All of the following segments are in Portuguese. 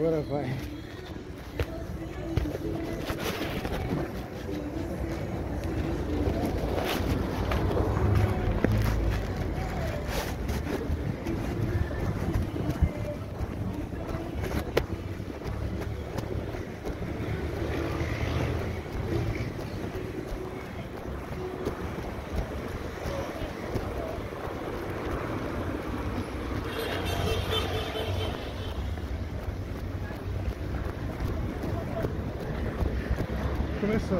Agora vai. Começou.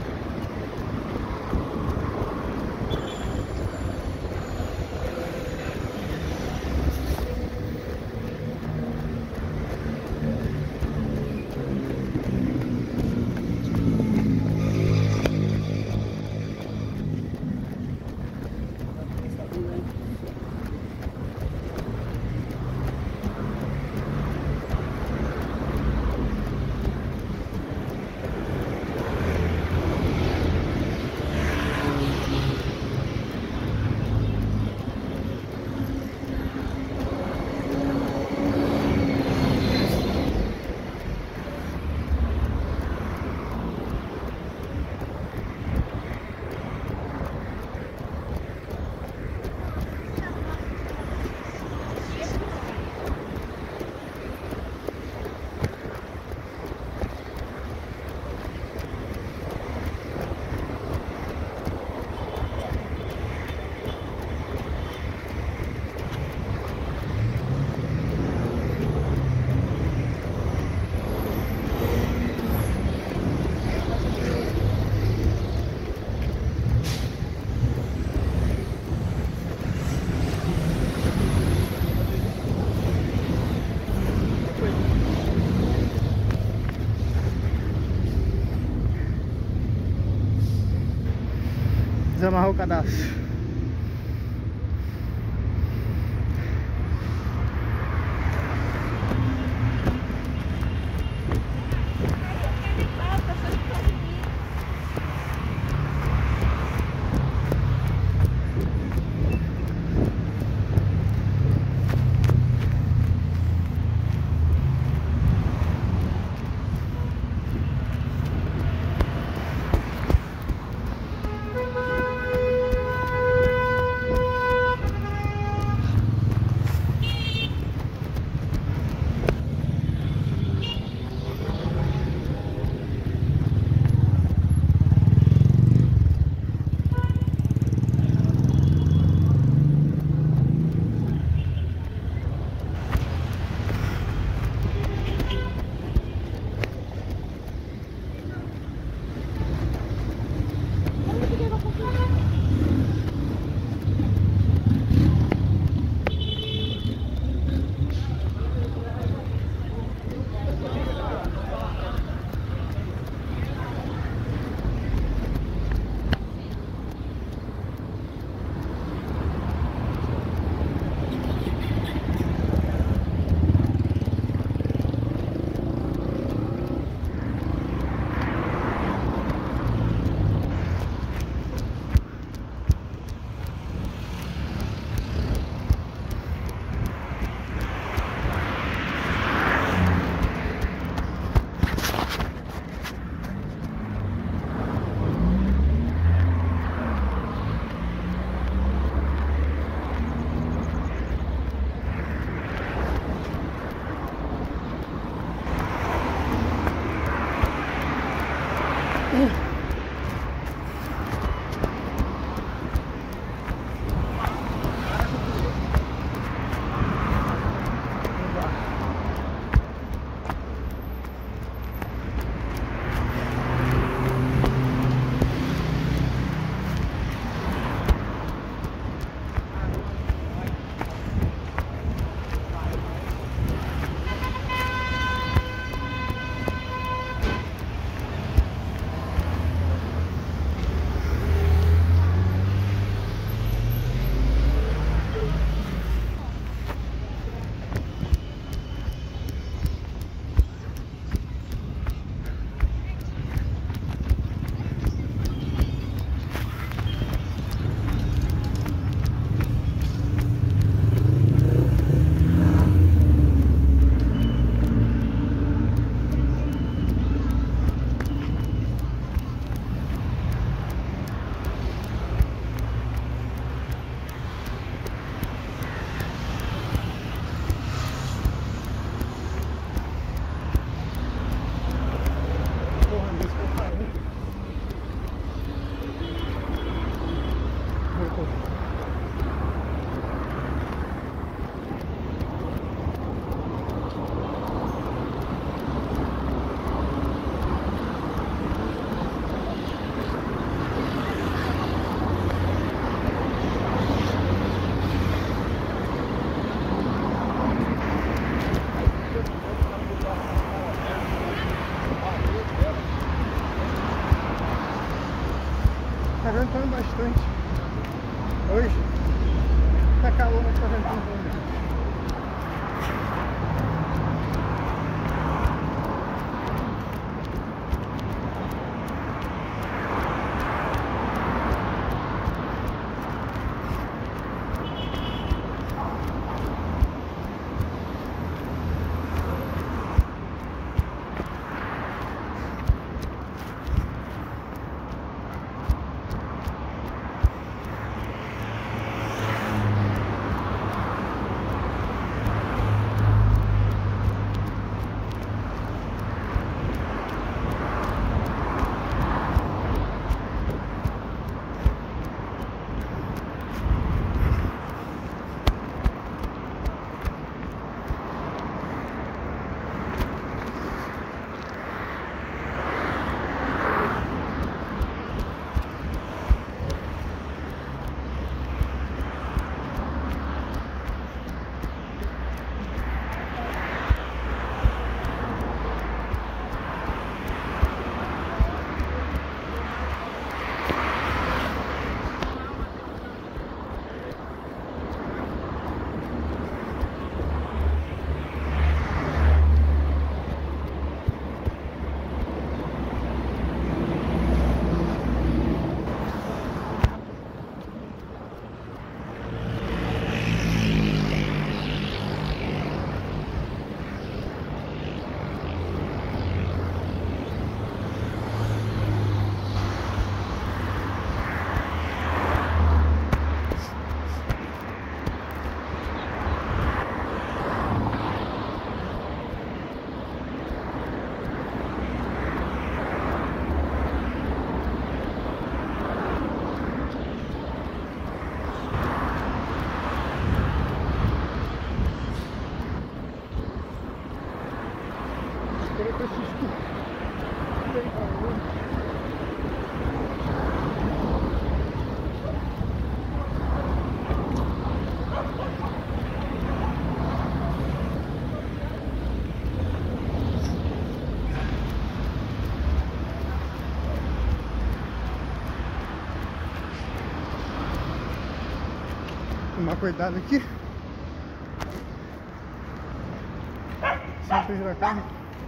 Desamarrar o cadastro. Tá ventando bastante. Hoje tá calor, mas tá ventando também. Tomar cuidado aqui. Sempre girar carro.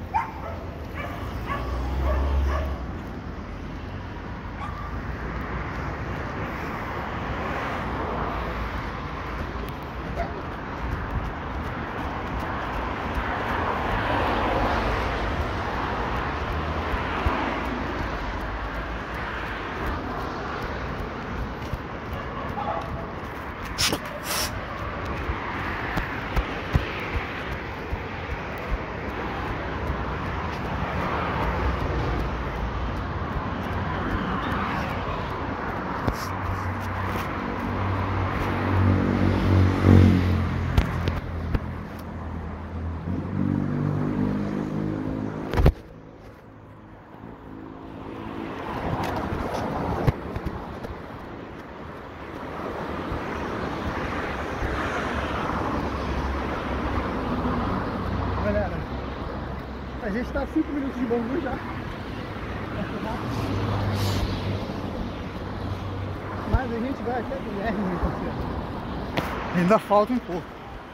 Galera, a gente tá a 5 minutos de Bangu já. Mas a gente vai até Guilherme, meu parceiro. Ainda falta um pouco.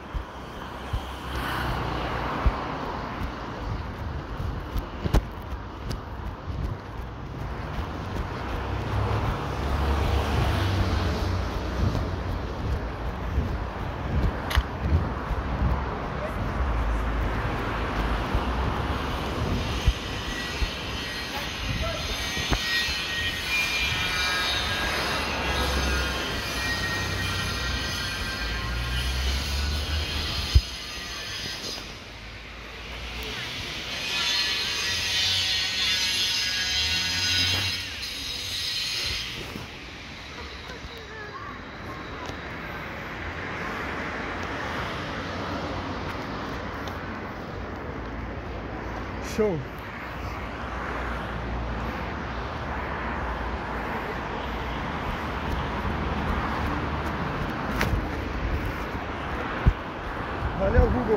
Show! Valeu, Google!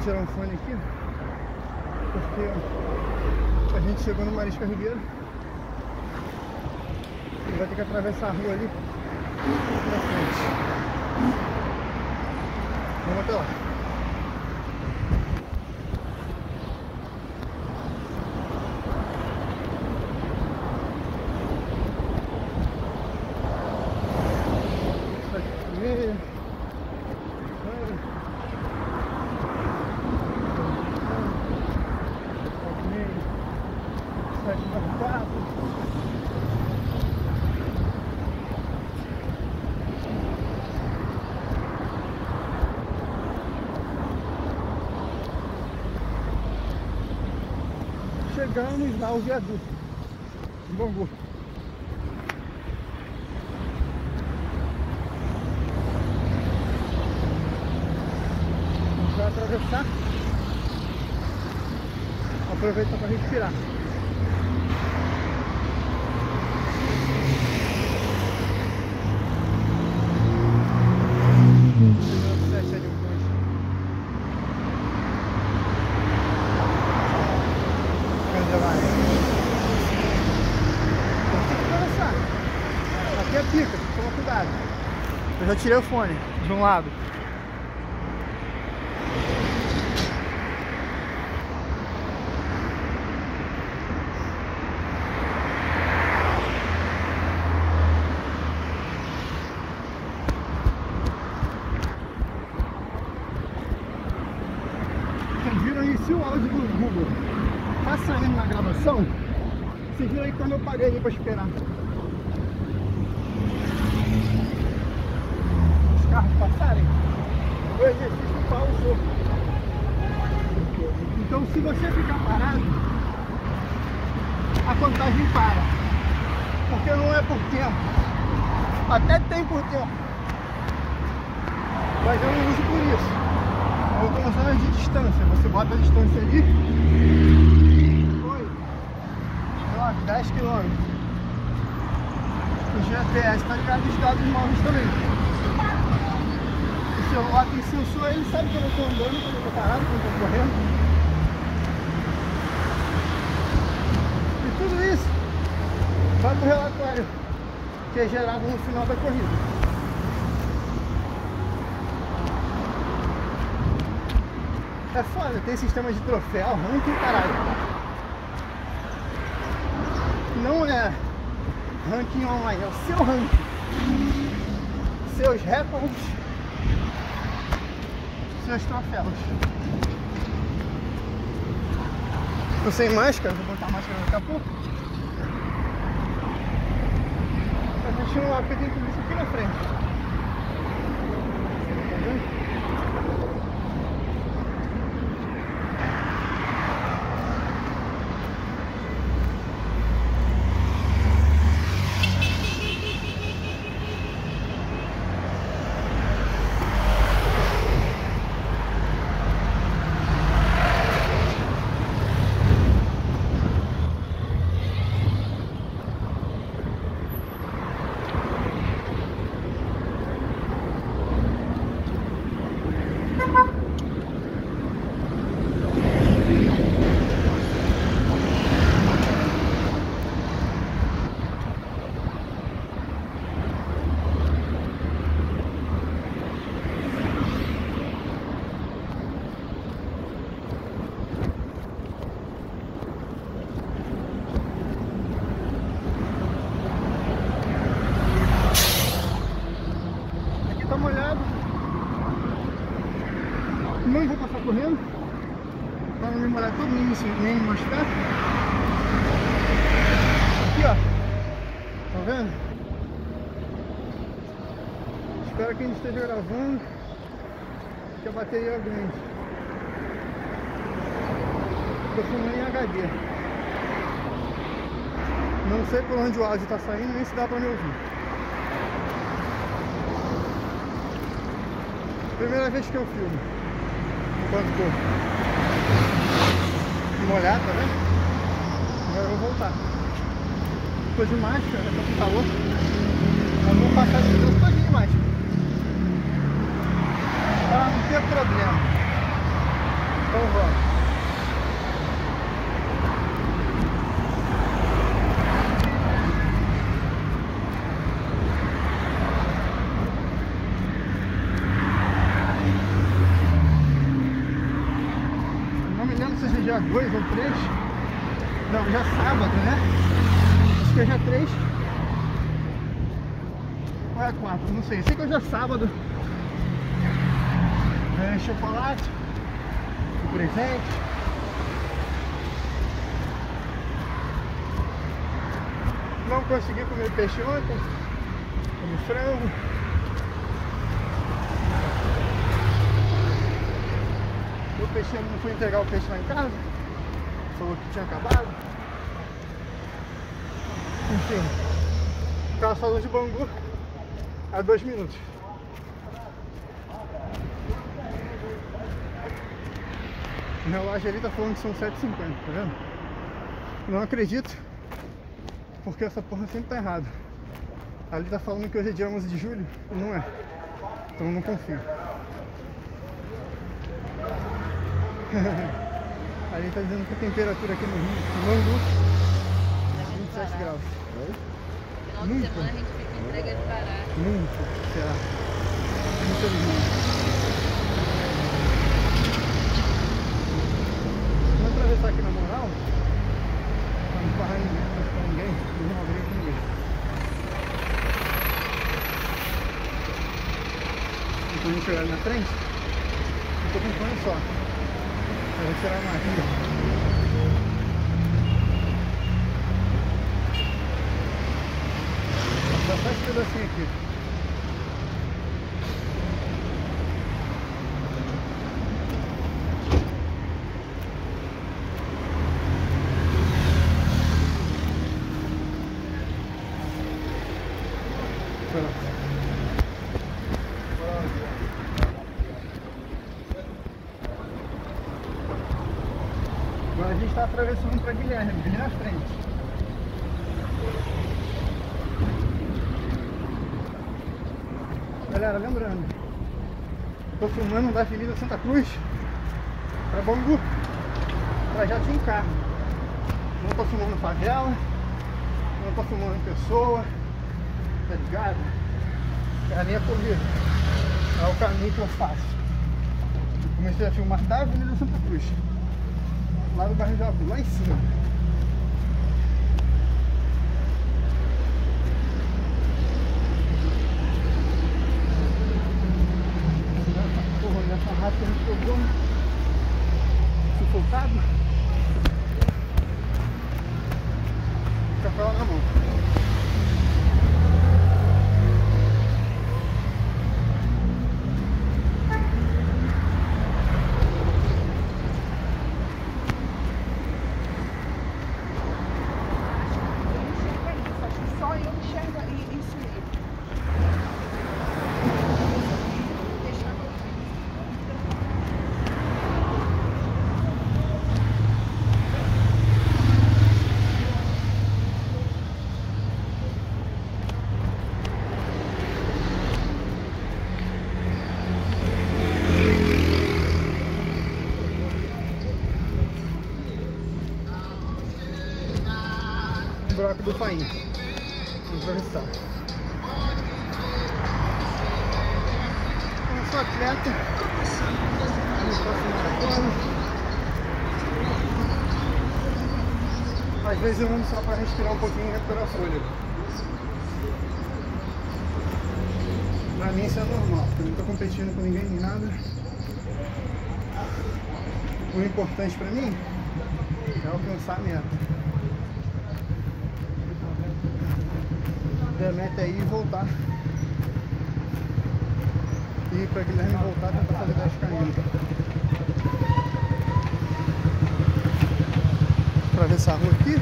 tirar um fone aqui, porque a gente chegou no Mariscal Ribeiro e vai ter que atravessar a rua ali na frente. Vamos até lá. Chegamos lá ao viaduto de Bangu. A gente vai atravessar. Aproveita para respirar. Aqui é pica, tem que tomar cuidado. Eu já tirei o fone de um lado. Vocês viram aí, se o áudio do Google tá saindo na gravação, vocês viram aí quando eu parei ali pra esperar os carros passarem, o exercício pausou. Então se você ficar parado, a contagem para, porque não é por tempo, até tem por tempo, mas eu não uso por isso. Eu estou usando de distância, você bota a distância ali, foi, sei lá, 10 km. O GPS está ligado nos dados móveis também. O celular tem sensor, ele sabe que eu não estou andando, quando eu estou parado, quando eu estou correndo. E tudo isso vai para o relatório que é gerado no final da corrida. É foda, tem sistema de troféu, ranking, caralho. Não é ranking online, é o seu ranking. Seus recordes, seus troféus. Tô sem máscara, vou botar a máscara daqui a pouco. Tá mexendo lá, porque tem tudo isso aqui na frente. Tá vendo? Tá molhado, não vou passar correndo para não me molhar todo, nem me mostrar. Aqui ó, tá vendo? Espero que a gente esteja gravando, que a bateria é grande. Tô filmando em HD, não sei por onde o áudio tá saindo, nem se dá pra me ouvir. Primeira vez que eu filmo enquanto corro. Molhado, tá vendo? Agora eu vou voltar. Tô de máscara, tá com calor. Eu vou passar esse tempo todinho de máscara, pra não ter problema. Então vamos. Não me lembro se é dia 2 ou 3. Não, já sábado, né? Acho que é dia 3. Ou é 4, não sei. Sei que hoje é sábado. Chocolate, presente. Não consegui comer peixe ontem. Comi frango. O peixinho não fui entregar o peixe lá em casa. Falou que tinha acabado. Enfim, tava falando de Bangu há 2 minutos. O relógio ali tá falando que são 7h50, tá vendo? Não acredito, porque essa porra sempre tá errada. Ali tá falando que hoje é dia 11 de julho e não é. Então eu não confio. Ali tá dizendo que a temperatura aqui no Rio, no Bangu, é 27 graus. Final de semana a gente fica entregue a parar. Nunca será. Infelizmente. Vamos atravessar aqui na moral. Pra não parar ninguém, não abrir com ninguém. Então a gente chegar ali na frente, eu tô com fone só. Eu vou tirar a máquina. Só esse pedacinho aqui. Agora a gente está atravessando para Guilherme, ali na frente. Galera, lembrando, estou filmando da Avenida Santa Cruz para Bangu, trajeto em carro. Não estou filmando favela, não estou filmando pessoa, tá ligado? É a minha corrida, é o caminho que eu faço. Eu comecei a filmar da Avenida Santa Cruz, lá do bairro Jabu, lá em cima. Nessa rádio que a gente pegou, sufocado, fica com ela na mão. Só eu enxergo isso aí. Buraco do Paim. Vamos atravessar. Eu sou atleta. Eu faço maratona. Às vezes eu ando só para respirar um pouquinho e recuperar fôlego. Pra mim isso é normal, porque eu não tô competindo com ninguém nem nada. O importante pra mim é alcançar a meta. A meta é ir e voltar. E para Guilherme voltar, tentar fazer 10 km. Atravessar a rua aqui.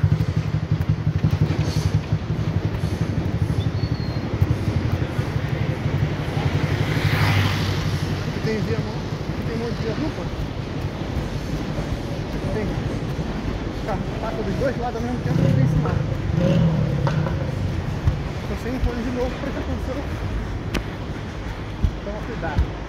Aqui tem via, aqui tem um monte de via dupla. Tem carro que passa dos dois lados ao mesmo tempo e tem sinal. Tô sem fone de novo para que aconteceu. Toma cuidado.